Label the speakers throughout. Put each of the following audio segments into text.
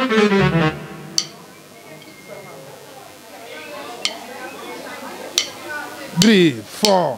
Speaker 1: 3, 4.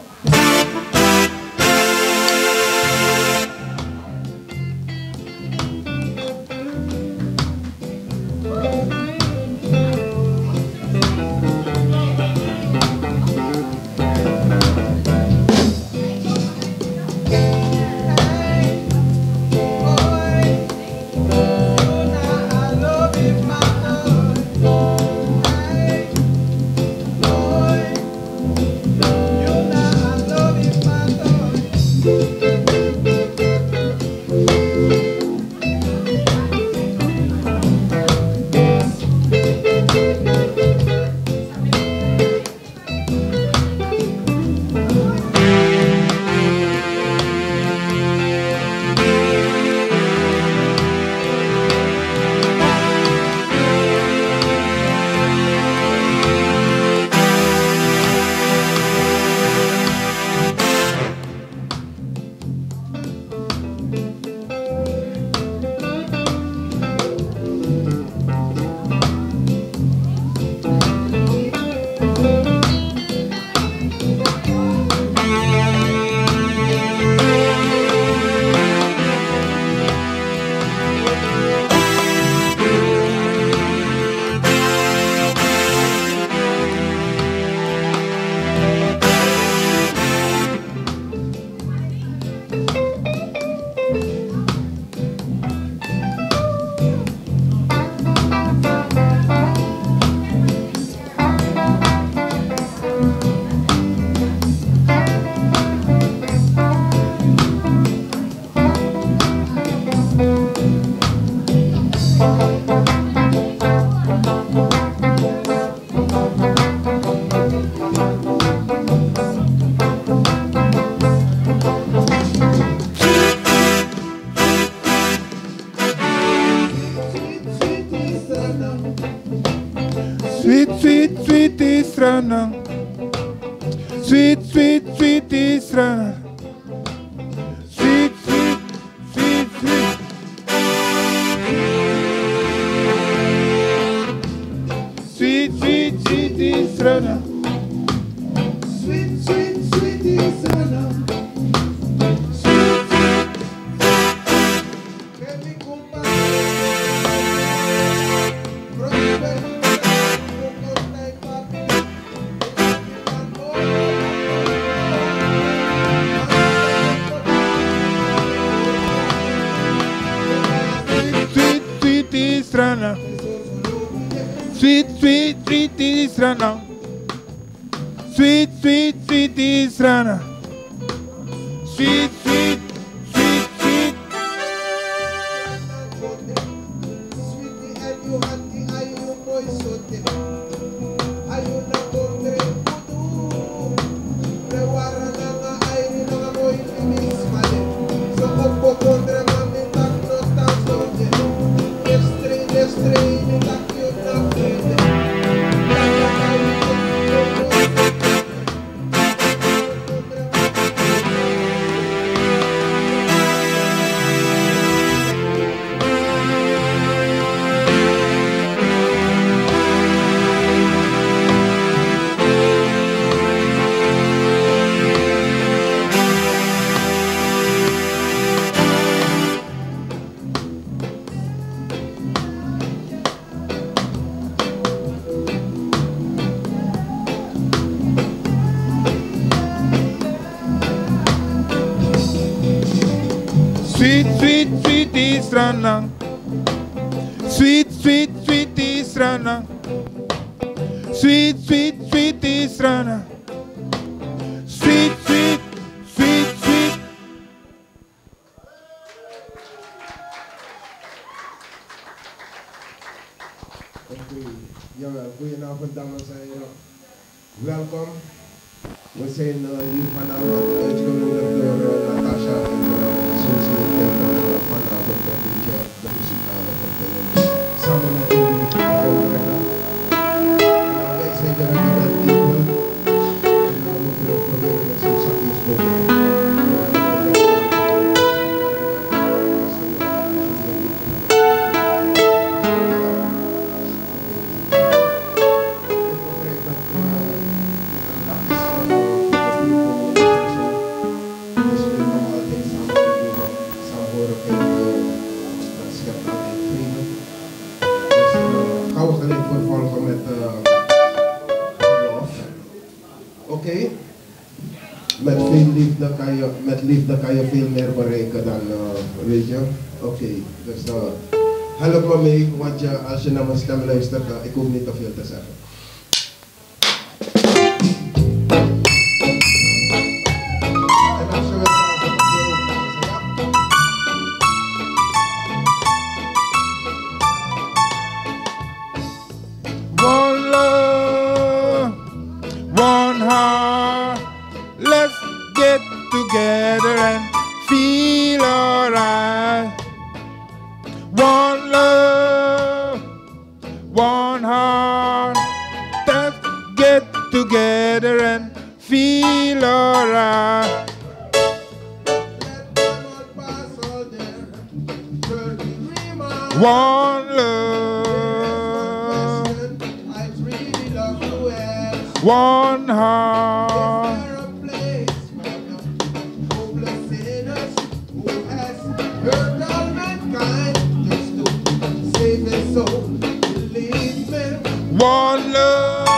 Speaker 1: Sweet, sweet, sweet Israna. Sweet, sweet, sweet Israna. Sweet, sweet, sweet, sweet. Sweet, sweet, sweet Israna. Sweet, sweet, sweet Israna. Sweet, sweet, sweet Israna. Sweet, sweet, sweet Israna. Sweet, sweet, sweet, sweet. Sweet, sweet, sweet Israna. Sweet, sweet, sweet Israna. Sweet, sweet, sweet Israna. Sweet, sweet, sweet, sweet.
Speaker 2: Jawel, goedenavond dames en heren. Welkom. We zijn hier vanavond uitgenodigd door Natasha en Susie vanavond een beetje de muzikale vertelling samen met jullie voorbrengen. Wij zijn de Radical People en we proberen het zo zachtjes mogelijk. geloof. Oké. Met veel liefde kan je veel meer bereiken dan, weet je. Oké. Dus help me mee, want als je naar mijn stem luistert, ik hoef niet te veel te zeggen. En als je wil dansen,
Speaker 1: One love, one heart. Let's get together and feel alright. One love, one heart. Let's get together and feel alright. One love, one heart. One love,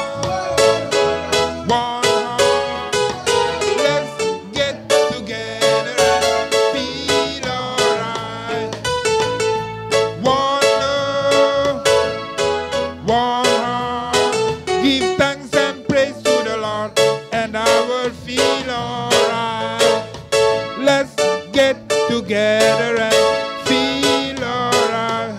Speaker 1: one heart. Let's get together and feel alright. One love, one heart. Give thanks and praise to the Lord, and I will feel alright. Let's get together and feel alright.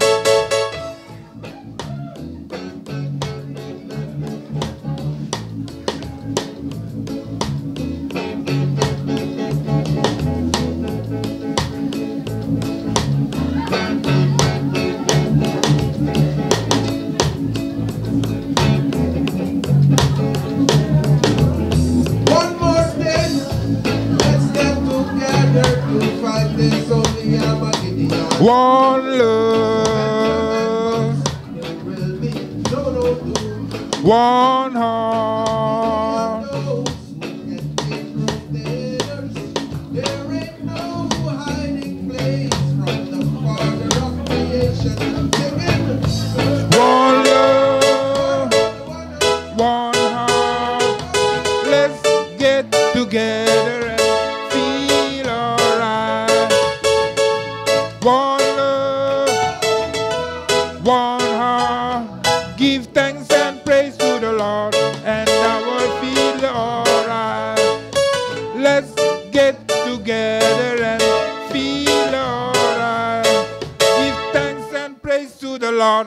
Speaker 2: One more thing, let's get together to fight this only Armageddon.
Speaker 1: One love,
Speaker 2: There will be no doom.
Speaker 1: one heart.
Speaker 2: Those who can take protectors, there ain't no hiding place from the Father of creation. Singing,
Speaker 1: One love, one heart. Let's get together and feel alright. One love, one heart. Give thanks and praise to the Lord, and I will feel alright. Let's get together and feel alright. Give thanks and praise to the Lord.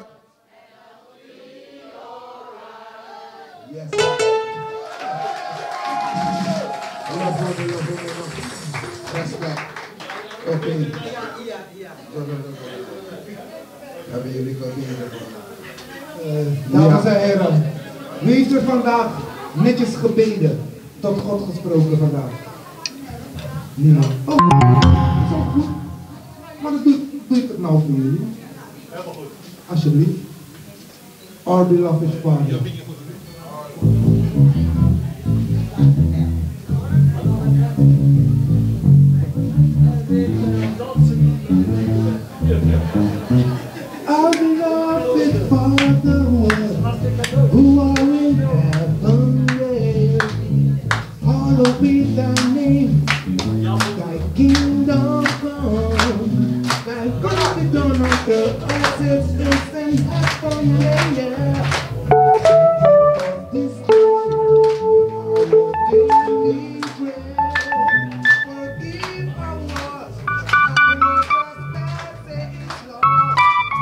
Speaker 2: yes. Respect. Oké. Hebben jullie gehoord?
Speaker 3: Dames en heren, wie heeft er vandaag netjes gebeden, tot God gesproken vandaag? Niemand. Oh, dat is ook goed. Maar dan doe ik het nou voor jullie. Alsjeblieft. Our beloved Father. Our beloved Father, who are in heaven, hallowed be thy name, thy kingdom come, thy will be done on earth as it is in heaven, yeah. This our daily bread, forgive our trespasses, Lord.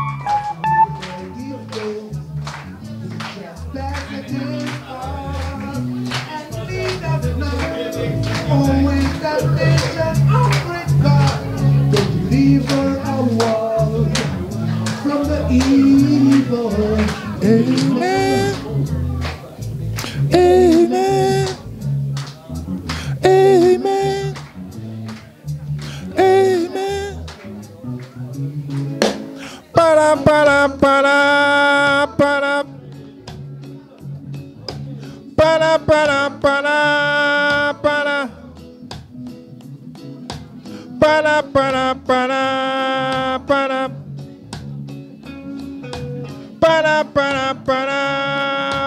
Speaker 3: Always that nation of great God, to deliver our world from the evil.
Speaker 1: Amen. Amen. Amen. Amen. Para para para para para para para para para para para para para para para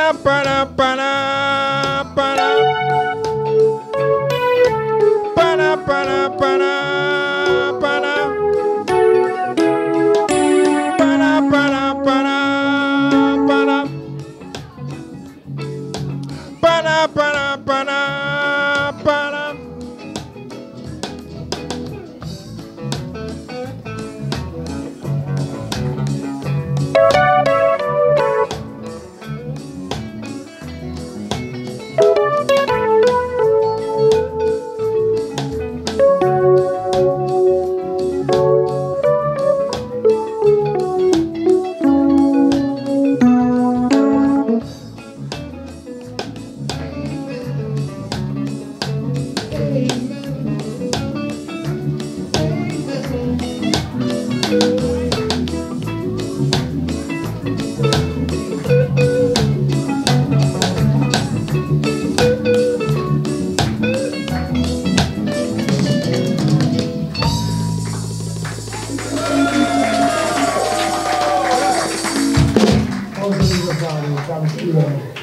Speaker 1: para, para, para, para. Para, para, para, para. Para, para, para, para. Para, para, para, para.
Speaker 3: Onze lieve vader, dames en heren.